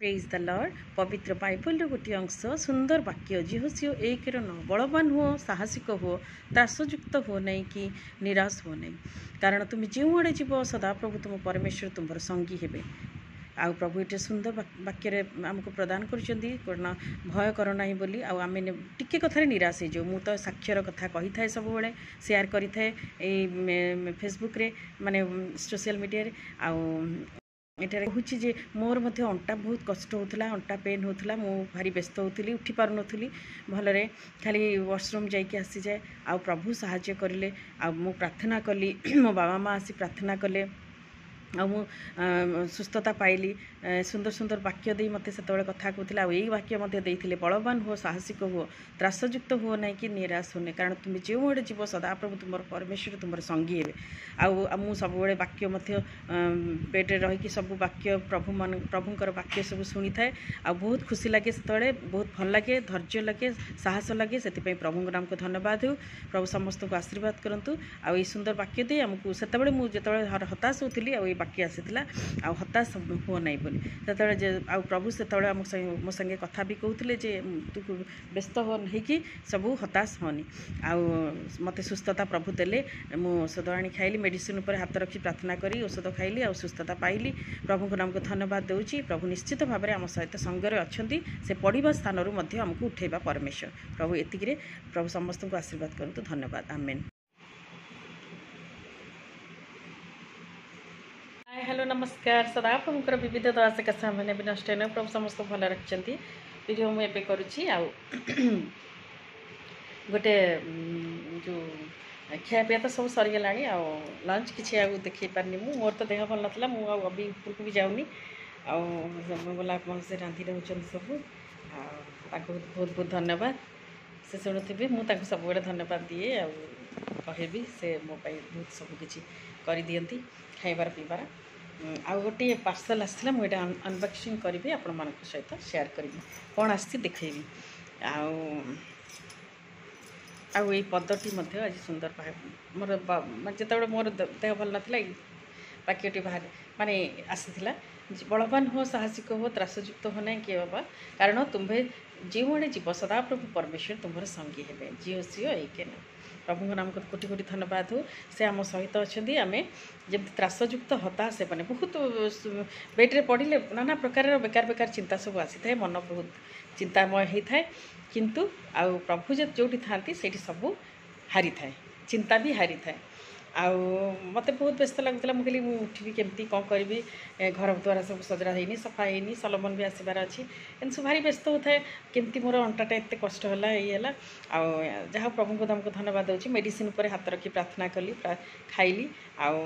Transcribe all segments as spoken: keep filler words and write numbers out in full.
Praise the Lord. पवित्र Bible गोटे अंश सुंदर वाक्य झील सी एक न बलवान हो साहसिक हो त्रासयुक्त हो नहीं कि निराश हो नहीं, कारण तुम जो आड़े जीव सदाप्रभु तुम परमेश्वर तुम्हार संगी हे। आ प्रभु ये सुंदर वाक्य आमको प्रदान कर भय कर ना बोली आम टिके कथार निराश हो। मु तो साक्षर कथा कही थाए सब शेयर करी थाए फेसबुक रे माने सोशल मीडिया रे। आठार कहूँ जे मोर मध्य अंटा बहुत कष्ट होता, अंटा पेन होता, मु भारी व्यस्त होती, उठी पार नी भलरे, खाली वाशरूम जाइए आसी जाए। आ प्रभु साहाय्य करें, आ मु प्रार्थना कली, मो बाबा माँ आसी प्रार्थना कले, आ मु सुस्थता पाइली। सुंदर सुंदर वाक्य दे मते सेतबेले कथा कहूला। यही वाक्य मते देइथिले, बलवान हो साहसिक हो त्रासयुक्त हो नहीं कि निराश होने, कारण तुम जो आड़े जीव सदाप्रभु तुम परमेश्वर तुम संगी हे। आउ सब वाक्य मध्य बेड्रे रहीकि सब वाक्य प्रभु मान प्रभुंर वाक्य सब शुणी थाए। आ बहुत खुशी लगे, सेतबेले बहुत भल लगे, धैर्य लगे, साहस लगे। से प्रभु नाम को धन्यवाद हो। प्रभु समस्त को आशीर्वाद करंतु। आ ये सुंदर वाक्य दे आमको सेतबेले मु जेतबेले हताश होती आ वाक्य आसीला आ हताश हो नहीं बोली से आ प्रभु से मो संगे कथा भी कहते जे तू व्यस्त हो नहीं कि सब हताश होनी। आ मते सुस्थता प्रभु देले, मु औषध आनी खाइली, मेडिसिन पर हाथ रखी प्रार्थना करी औषध खाइली आ सुस्थता पाइली। प्रभु को नाम को धन्यवाद दूची। प्रभु निश्चित भाव में आम सहित संगरे अच्छी, से पढ़ा स्थान आमको उठेबा परमेश्वर। प्रभु एतिके प्रभु समस्त को आशीर्वाद करंतु। धन्यवाद। आमेन। हेलो नमस्कार। सदाप्रभुंर विविध दयास कथा मैंने भी नष्ट न प्रभु समस्त भल रखिंट। वीडियो मुझे करुच्ची आ गोटे जो खियापिया तो सब सरीगला। आ लंच किसी आ देखे पारनी, मु मोर तो देह भल नाला, मु अभी उपरक भी जाऊनी। आला से रांधि रोचन सब आ बहुत बहुत धन्यवाद। से शुणुवे मुझे सब धन्यवाद दिए आ कहेबी से मो बहुत सबकि कर दियंती खाइबार पीबार। आ गोटे पार्सल आसाला, मुझे अनबॉक्सिंग करी आपण मान सहित शेयर करी कौन आसी देखेबी। आई पदटी आज सुंदर मोर जो मोर देह भल नाला वाक्यटी बाहर माने आसीला, बलवान हो साहसिक हो त्रासयुक्त हो नहीं किए बाबा, कारण तुम्हें जो आड़े जीव सदाप्रभु परमेश्वर तुम्हारे संगी हे। जीव सीओ एक न प्रभु नाम को कोटि कोटि धन्यवाद हो। से आम सहित अच्छा आम जब त्रासयुक्त हताश मैंने बहुत बेड्रे पड़े नाना प्रकार बेकार बेकार चिंता सब आसी थाए, मन बहुत चिंतामय होता है। किंतु आउ प्रभु जो जोटी था से सब हारी थाए, चिंता भी हारी थाए। आउ मत बहुत व्यस्त लगुला, मुझे मुझे उठबी केमती कौन करी, घर द्वारा सब सजड़ा है सफा है, सलमन भी आसबार अच्छी, एम सब भारी व्यस्त होता है। केमती मोर अंटाटा एत कष्ट है ये है। जहाँ प्रभु को तुमको धन्यवाद दूसरी। मेडिसिन पर हाथ रखी प्रार्थना कली, खाइली। आउ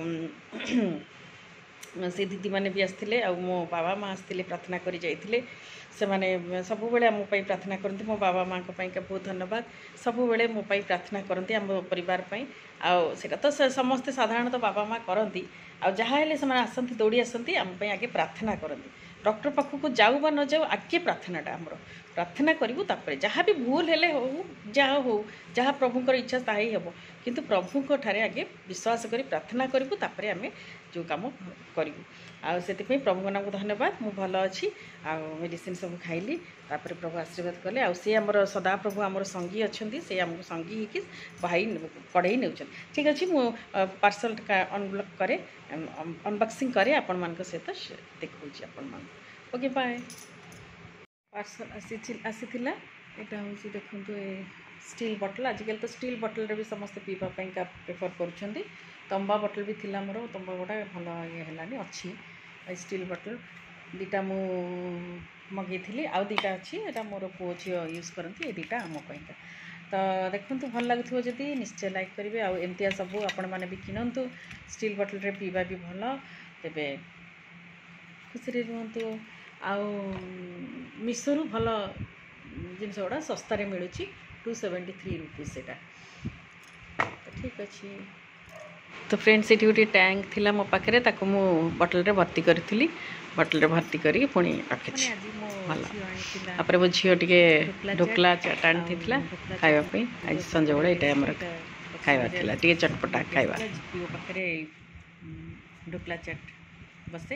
से दीदी मैंने भी आसते, आ मो बाबा माँ आसते प्रार्थना करी जाइए। से मैंने सब बेले मो प्रार्थना करते। मो बाबा माँ को बहुत धन्यवाद। सब बेले मो प्रार्थना करते आम परिवार आटा तो समस्ते साधारणतः बाबा माँ करती। आ जहाँ हेले से आसती दौड़ी आसती आम आगे प्रार्थना करती। डॉक्टर पाखक जाऊ बा न जाऊ आगे प्रार्थनाटा आमर प्रार्थना करूँ। जहाँ भी भूल हेले हो जहाँ हो जहाँ प्रभुंर इच्छा ता ही हम, किंतु प्रभुंक ठारे आगे विश्वास करी प्रार्थना करूँ, तापर आम जो कम करूँ। से प्रभु नाम को धन्यवाद। मु भल अच्छी आ मेडिसिन सब खाइली, तापर प्रभु आशीर्वाद कले। आ सी आमर सदा प्रभु आमर संगी अच्छी, से आमको संगी होकि भाई पढ़े नौ। ठीक अच्छे मु पार्सल अनब्लॉक करे अनबॉक्सिंग करे आपण मान सहित देखा आपण मान। Okay bye. पार्सल आसी आसीला यहाँ हूँ देखूँ स्टील बटल। आजिकल तो स्टील बटल भी समस्त पीवाई का प्रेफर कर। तंबा बटल भी थिला मोर, तंबा गुड़ा भल ये है अच्छी। स्टील बटल दीटा मु मगई थी, आउ दीटा अच्छी, यहाँ मोर पुओ झी यूज करती। ये दीटा आमपाई तो देखूँ भल लगुव जदि निश्चय लाइक करेंगे। आउ एमतिया सब आपण मैंने भी किणतु, स्टील बटल रे पीवा भी भल, तेरे खुशी रुहतु। आउ मिशोरू भल जिनस गुड़ा सस्तार मिलूँ, टू सेवेन्टी थ्री रुपीज से। तो ठीक अच्छे। तो फ्रेंड्स ये गोटे टैंक थिला मो पाखे, ताको मु बटल रे भर्ती करी, बटल रे भर्ती करी पुणी रखी भल। तापर मो झील टे ढोकला चाट आनी खावाई। आज संज बेले ये आम खावा चटपटा खावा। पाखे ढोकला चाट बसे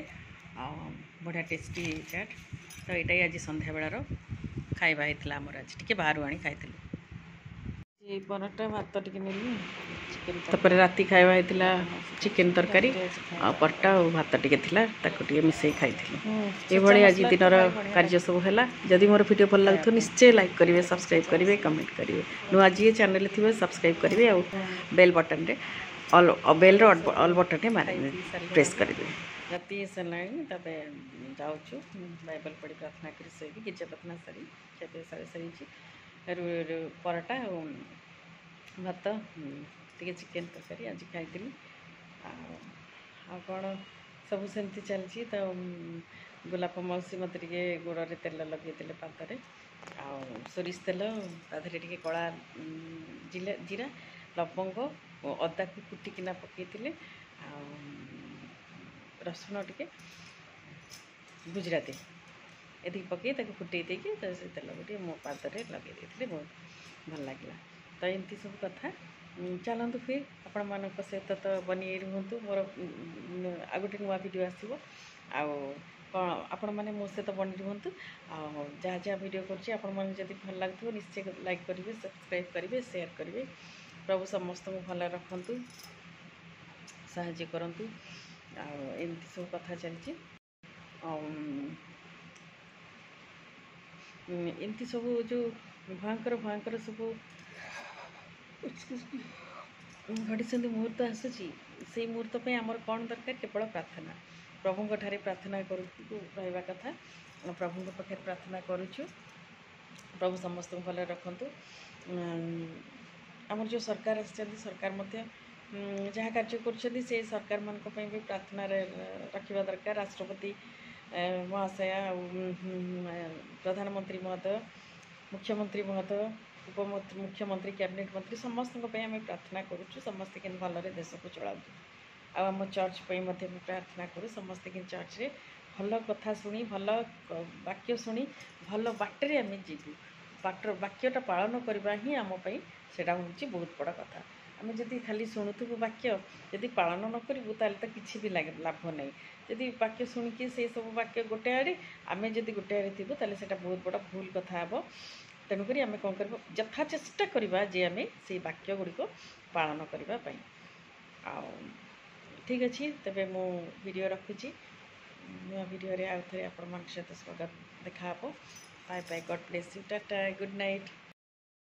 बढ़िया टेस्टी चाट तो यहाँ आज संध्या बेलार खाଇବା ହେଇଥିଲା ଆମର ଆଜି ଟିକେ ବାହାରୁ ଆଣି ଖାଇଥିଲୁ। ଏ ପରଟା ଭାତ ଟିକେ ନେଲି ତାପରେ ରାତି ଖାଇବା ହେଇଥିଲା ଚିକେନ ତରକାରୀ ଆଉ ପରଟା ଆଉ ଭାତ ଟିକେ ଥିଲା ତାକୁ ଟିକେ ମିଶେଇ ଖାଇଥିଲୁ। ଏଭଳି ଆଜି ଦିନର କାର୍ଯ୍ୟ ସବୁ ହେଲା। ଯଦି ମୋର ଭିଡ଼ିଓ ଭଲ ଲାଗୁଥିବ ନିଶ୍ଚୟ ଲାଇକ୍ କରିବେ, ସବସ୍କ୍ରାଇବ୍ କରିବେ, କମେଣ୍ଟ କରିବେ। ନୂଆ ଯିଏ ଚ୍ୟାନେଲ ଥିବେ ସବସ୍କ୍ରାଇବ୍ କରିବେ ଆଉ ବେଲ୍ ବଟନରେ ଅଲ୍ ବେଲ୍ର ଅଲ୍ ବଟନରେ ମାରି ପ୍ରେସ୍ କରିଦେବେ। ରାତି ସାରିଲାଣି ତାପରେ ଯାଉଛୁ ବାଇବେଲ ପଢ଼ି ପ୍ରାର୍ଥନା କରି ଶୋଇବି। ଗୀର୍ଜା ପ୍ରାର୍ଥନା ସାରି ଖିଆପିଆ ସାରି ସାରିଛି। ପରଟା ଆଉ ଭାତ ଟିକେ ଚିକେନ ତରକାରୀ ଆଜି ଖାଇଥିଲି। ଆଉ ଆଉ କ'ଣ ସବୁ ସେମିତି ଚାଲିଛି। ତ ଗୋଲାପ ମାଉସୀ ମୋତେ ଟିକେ ଗୋଡ଼ରେ ତେଲ ଲଗେଇଦେଲେ ପାଦରେ ଆଉ ସୋରିଷ ତେଲ ତା ଦେହରେ ଟିକେ କଳା ଜିରା ଜିରା ଲବଙ୍ଗ ଅଦାକୁ କୁଟିକିନା ପକାଇଥିଲେ ଆଉ ରସୁଣ ଟିକେ ଗୁଜୁରାତି ଏତିକି ପକାଇ ତାକୁ ଫୁଟେଇ ଦେଇକି ସେ ତେଲକୁ ଟିକେ ମୋ ପାଦରେ ଲଗାଇ ଦେଇଥିଲେ। ବହୁତ ଭଲ ଲାଗିଲା। ତ ଏମିତି ସବୁ କଥା ଚାଲନ୍ତୁ ଫିର୍ ଆପଣମାନଙ୍କ ସହିତ ତ ବନେଇ ରୁହନ୍ତୁ। ମୋର ଆଉ ଗୋଟେ ନୂଆ ଭିଡ଼ିଓ ଆସିବ ଆଉ କ'ଣ ଆପଣମାନେ ମୋ ସହିତ ବନେଇ ରୁହନ୍ତୁ। ଆଉ ଯାହା ଯାହା ଭିଡ଼ିଓ କରୁଛି ଆପଣମାନଙ୍କୁ ଯଦି ଭଲ ଲାଗୁଥିବ ନିଶ୍ଚୟ ଲାଇକ୍ କରିବେ, ସବସ୍କ୍ରାଇବ୍ କରିବେ, ସେୟାର କରିବେ। ପ୍ରଭୁ ସମସ୍ତଙ୍କୁ ଭଲ ରଖନ୍ତୁ, ସାହାଯ୍ୟ କରନ୍ତୁ। ଆଉ ଏମିତି ସବୁ କଥା ଚାଲିଛି। ଏମିତି ସବୁ ଯେଉଁ ଭୟଙ୍କର ଭୟଙ୍କର ସବୁ ଘଡ଼ିସନ୍ଧି ମୁହୂର୍ତ୍ତ ଆସୁଛି ସେଇ ମୁହୂର୍ତ୍ତ ପାଇଁ ଆମର କ'ଣ ଦରକାର? କେବଳ ପ୍ରାର୍ଥନା। ପ୍ରଭୁଙ୍କ ଠାରେ ପ୍ରାର୍ଥନା କରୁ ରହିବା କଥା। ପ୍ରଭୁଙ୍କ ପାଖରେ ପ୍ରାର୍ଥନା କରୁଛୁ। ପ୍ରଭୁ ସମସ୍ତଙ୍କୁ ଭଲରେ ରଖନ୍ତୁ। ଆମର ଯେଉଁ ସରକାର ଆସିଛନ୍ତି ସରକାର ମଧ୍ୟ ଯାହା କାର୍ଯ୍ୟ କରୁଛନ୍ତି ସେ ସରକାରମାନଙ୍କ ପାଇଁ ବି ପ୍ରାର୍ଥନାରେ ରଖିବା ଦରକାର। ରାଷ୍ଟ୍ରପତି ମହାଶୟା ଆଉ ପ୍ରଧାନମନ୍ତ୍ରୀ ମହୋଦୟ, ମୁଖ୍ୟମନ୍ତ୍ରୀ ମହୋଦୟ, ଉପମୁଖ୍ୟମନ୍ତ୍ରୀ, କ୍ୟାବିନେଟ୍ ମନ୍ତ୍ରୀ ସମସ୍ତଙ୍କ ପାଇଁ ଆମେ ପ୍ରାର୍ଥନା କରୁଛୁ। ସମସ୍ତେ କେମିତି ଭଲରେ ଦେଶକୁ ଚଳାନ୍ତୁ। ଆଉ ଆମ ଚର୍ଚ୍ଚ ପାଇଁ ମଧ୍ୟ ଆମେ ପ୍ରାର୍ଥନା କରୁ। ସମସ୍ତେ କିନ୍ତୁ ଚର୍ଚ୍ଚରେ ଭଲ କଥା ଶୁଣି, ଭଲ ବାକ୍ୟ ଶୁଣି, ଭଲ ବାଟରେ ଆମେ ଯିବୁ। ବାଟ ବାକ୍ୟଟା ପାଳନ କରିବା ହିଁ ଆମ ପାଇଁ ସେଇଟା ହେଉଛି ବହୁତ ବଡ଼ କଥା। ଆମେ ଯଦି ଖାଲି ଶୁଣୁଥିବୁ ବାକ୍ୟ, ଯଦି ପାଳନ ନ କରିବୁ ତାହେଲେ ତ କିଛି ବି ଲାଭ ନାହିଁ। ଯଦି ବାକ୍ୟ ଶୁଣିକି ସେଇ ସବୁ ବାକ୍ୟ ଗୋଟେ ଆଡ଼େ ଆମେ ଯଦି ଗୋଟେ ଆଡ଼େ ଥିବୁ ତାହେଲେ ସେଇଟା ବହୁତ ବଡ଼ ଭୁଲ କଥା ହେବ। ତେଣୁକରି ଆମେ କ'ଣ କରିବା? ଯଥା ଚେଷ୍ଟା କରିବା ଯେ ଆମେ ସେଇ ବାକ୍ୟ ଗୁଡ଼ିକ ପାଳନ କରିବା ପାଇଁ। ଆଉ ଠିକ୍ ଅଛି, ତେବେ ମୁଁ ଭିଡ଼ିଓ ରଖୁଛି। ନୂଆ ଭିଡ଼ିଓରେ ଆଉ ଥରେ ଆପଣମାନଙ୍କ ସହିତ ସ୍ୱାଗତ ଦେଖା ହେବ। Bye bye, God bless you, tata, good night.